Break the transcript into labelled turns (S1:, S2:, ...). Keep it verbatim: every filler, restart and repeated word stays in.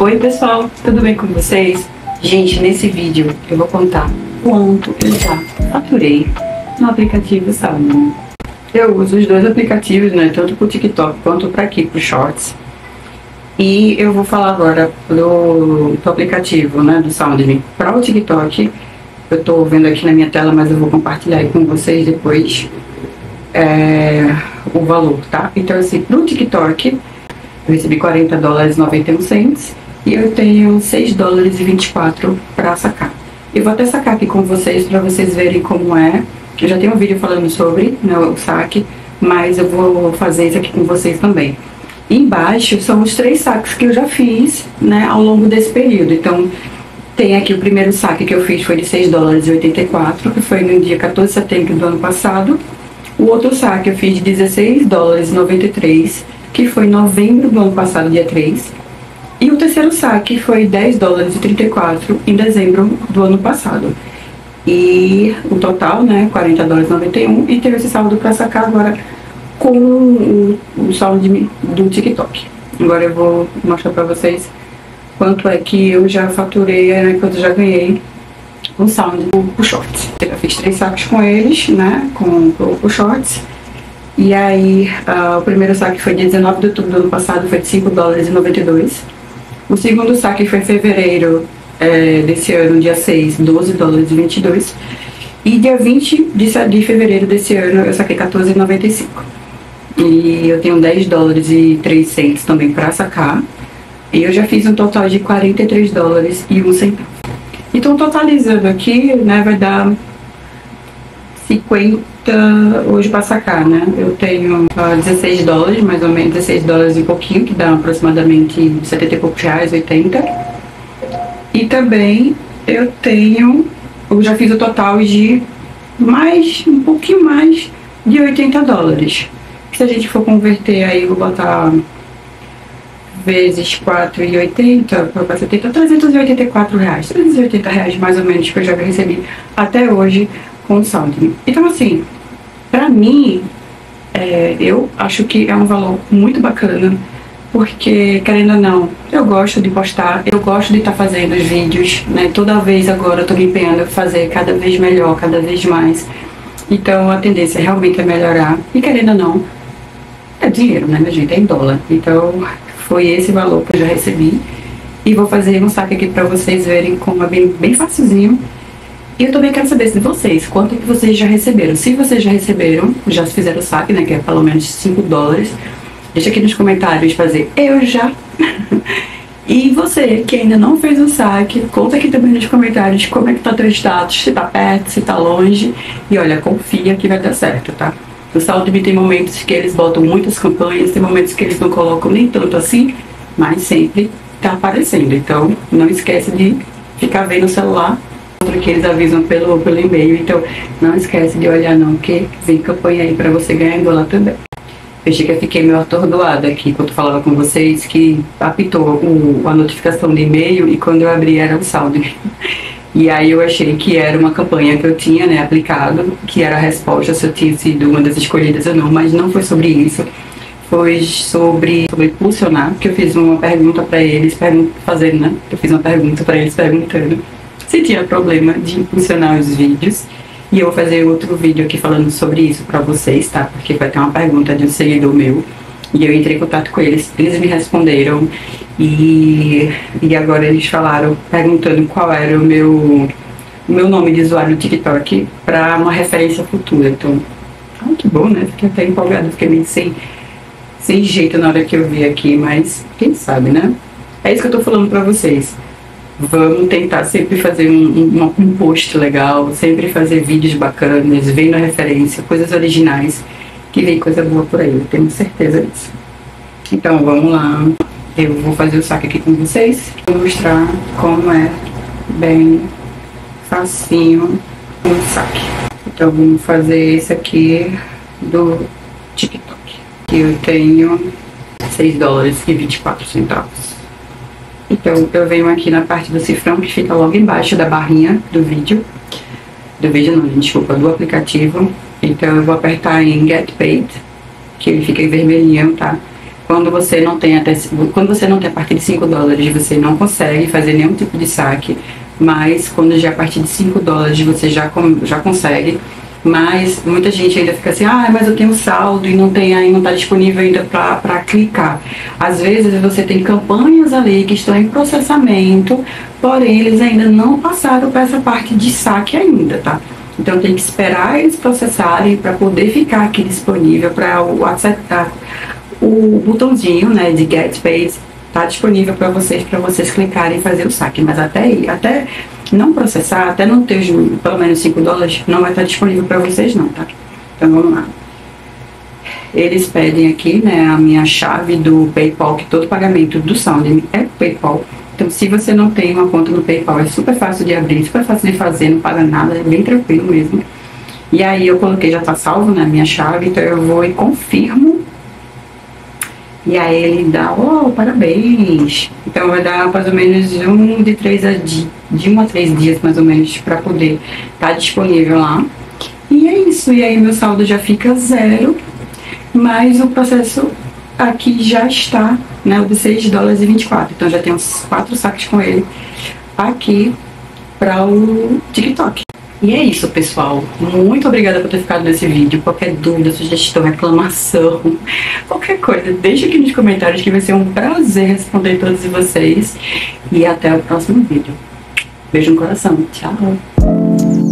S1: Oi pessoal, tudo bem com vocês? Gente, nesse vídeo eu vou contar quanto eu já faturei no aplicativo Salmon. Eu uso os dois aplicativos, né, tanto pro TikTok quanto para aqui, pro Shorts. E eu vou falar agora do, do aplicativo, né, do SoundMe. Para o TikTok, eu tô vendo aqui na minha tela, mas eu vou compartilhar aí com vocês depois é, o valor, tá? Então assim, pro TikTok eu recebi quarenta dólares e noventa e um centavos e eu tenho seis dólares e vinte e quatro para sacar. Eu vou até sacar aqui com vocês para vocês verem como é. Eu já tenho um vídeo falando sobre, né, o saque, mas eu vou fazer isso aqui com vocês também. E embaixo são os três saques que eu já fiz, né, ao longo desse período. Então tem aqui o primeiro saque que eu fiz foi de seis dólares e oitenta e quatro, que foi no dia quatorze de setembro do ano passado. O outro saque eu fiz de dezesseis dólares e noventa e três, que foi em novembro do ano passado, dia três. E o terceiro saque foi dez dólares e trinta e quatro em dezembro do ano passado. E o total, né, quarenta dólares e noventa e um, e teve esse saldo para sacar agora com o, o saldo de, do TikTok. Agora eu vou mostrar para vocês quanto é que eu já faturei, né, quanto eu já ganhei com o saldo do Shorts. Eu já fiz três saques com eles, né, com o Shorts. E aí, uh, o primeiro saque foi dia dezenove de outubro do ano passado, foi de cinco dólares e noventa e dois. O segundo saque foi em fevereiro é, desse ano, dia seis, doze dólares e vinte e dois. E dia vinte de fevereiro desse ano eu saquei quatorze dólares e noventa e cinco. E eu tenho dez dólares e três centavos também para sacar. E eu já fiz um total de quarenta e três dólares e um centavo. Então, totalizando aqui, né, vai dar cinquenta hoje para sacar, né? Eu tenho uh, dezesseis dólares, mais ou menos dezesseis dólares e pouquinho, que dá aproximadamente setenta e poucos reais, oitenta. E também eu tenho, eu já fiz o total de mais, um pouquinho mais de oitenta dólares. Se a gente for converter aí, vou botar vezes quatro e oitenta, para setenta, trezentos e oitenta e quatro reais, trezentos e oitenta reais mais ou menos que eu já recebi até hoje com o SoundMe. Então assim, pra mim, é, eu acho que é um valor muito bacana, porque querendo ou não, eu gosto de postar, eu gosto de estar tá fazendo os vídeos, né, toda vez agora eu tô me empenhando a fazer cada vez melhor, cada vez mais. Então a tendência realmente é melhorar, e querendo ou não, é dinheiro, né, minha gente, é em dólar. Então foi esse valor que eu já recebi, e vou fazer um saque aqui pra vocês verem como é bem, bem facilzinho. E eu também quero saber de vocês, quanto que vocês já receberam. Se vocês já receberam, já fizeram o saque, né, que é pelo menos cinco dólares, deixa aqui nos comentários fazer eu já. E você que ainda não fez o saque, conta aqui também nos comentários como é que tá teu status, se tá perto, se tá longe. E olha, confia que vai dar certo, tá? O SoundMe tem momentos que eles botam muitas campanhas, tem momentos que eles não colocam nem tanto assim, mas sempre tá aparecendo. Então não esquece de ficar vendo o celular, que eles avisam pelo, pelo e-mail. Então não esquece de olhar não, que vem campanha aí pra você ganhar em dólar também. Eu achei que eu fiquei meio atordoada aqui quando falava com vocês, que apitou o, a notificação de e-mail e quando eu abri era o saldo. E aí eu achei que era uma campanha que eu tinha, né, aplicado, que era a resposta se eu tinha sido uma das escolhidas ou não, mas não foi sobre isso. Foi sobre, sobre impulsionar, porque eu fiz uma pergunta pra eles, fazendo, né, eu fiz uma pergunta pra eles perguntando se tinha problema de impulsionar os vídeos. E eu vou fazer outro vídeo aqui falando sobre isso pra vocês, tá? Porque vai ter uma pergunta de um seguidor meu. E eu entrei em contato com eles, eles me responderam. E, e agora eles falaram, perguntando qual era o meu, o meu nome de usuário no TikTok pra uma referência futura. Então, ai, que bom, né? Fiquei até empolgada, fiquei meio sem, sem jeito na hora que eu vi aqui. Mas quem sabe, né? É isso que eu tô falando pra vocês. Vamos tentar sempre fazer um, um, um post legal, sempre fazer vídeos bacanas, vendo a referência, coisas originais, que vem coisa boa por aí, eu tenho certeza disso. Então vamos lá, eu vou fazer o saque aqui com vocês, vou mostrar como é bem facinho o saque. Então vamos fazer esse aqui do TikTok, que eu tenho seis dólares e vinte e quatro centavos. Então eu venho aqui na parte do cifrão que fica logo embaixo da barrinha do vídeo. Do vídeo não, desculpa, do aplicativo. Então eu vou apertar em Get Paid, que ele fica em vermelhinho, tá? quando você não tem até quando você não tem a partir de cinco dólares, você não consegue fazer nenhum tipo de saque, mas quando já a partir de cinco dólares você já, já consegue. Mas muita gente ainda fica assim, ah, mas eu tenho saldo e não tem aí, não está disponível ainda para clicar. Às vezes você tem campanhas ali que estão em processamento, porém eles ainda não passaram para essa parte de saque ainda, tá? Então tem que esperar eles processarem para poder ficar aqui disponível para o aceitar o botãozinho, né, de Get Paid tá disponível para vocês, para vocês clicarem e fazer o saque. Mas até aí, até não processar, até não ter pelo menos cinco dólares, não vai estar disponível para vocês não, tá? Então vamos lá. Eles pedem aqui, né, a minha chave do PayPal, que todo pagamento do Soundme é PayPal. Então se você não tem uma conta no PayPal, é super fácil de abrir, super fácil de fazer, não paga nada, é bem tranquilo mesmo. E aí eu coloquei, já tá salvo na minha chave, então eu vou e confirmo. E aí ele dá, oh, parabéns. Então vai dar mais ou menos um de três a de, de um a três dias mais ou menos para poder estar tá disponível lá. E é isso. E aí meu saldo já fica zero, mas o processo aqui já está, né, o de seis dólares e vinte e quatro. Então já tem uns quatro saques com ele aqui para o TikTok. E é isso, pessoal. Muito obrigada por ter ficado nesse vídeo. Qualquer dúvida, sugestão, reclamação, qualquer coisa, deixa aqui nos comentários que vai ser um prazer responder todos vocês. E até o próximo vídeo. Beijo no coração. Tchau.